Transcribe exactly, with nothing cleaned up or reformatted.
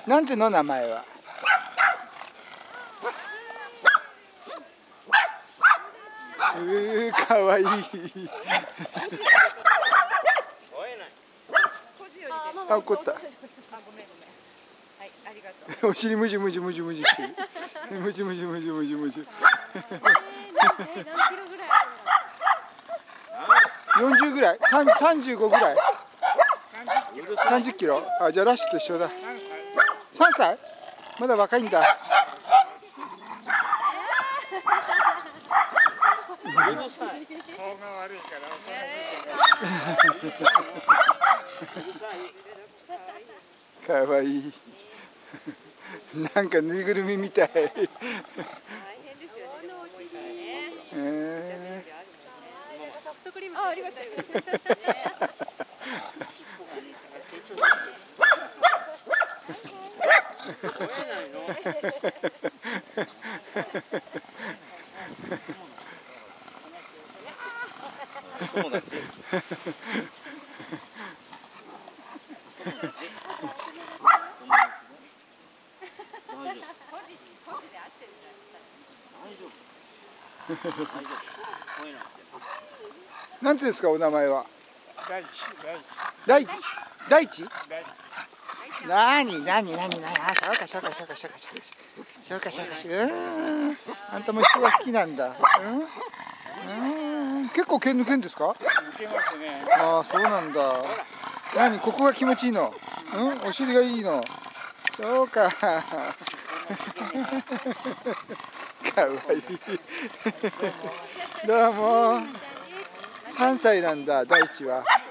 なんていうの名前は。うー、かわいい。あ、怒った。お尻むじむじむじむじしてる。むじむじむじむじむじ。四十ぐらい、三三十五ぐらい。三十キロ。あ、じゃあラッシュと一緒だ。三歳？まだ若いんだ。かわいい。なんかぬいぐるみみたい。大変ですよね。重いからね。ええ。ソフトクリーム。あ、ありがとう。友達。なんていうんですか、お名前は。大地。大地。大地。なに、なに、なに、なに、あ、そうか、そうか、そうか、そうか、そうか、そうか、そうか、うん。あんたも人が好きなんだ。うん。うん。結構毛抜けんですか。抜けますね。ああ、そうなんだ。なに、ここが気持ちいいの。うん、お尻がいいの。そうか。かわいい。どうも。三歳なんだ、大地は。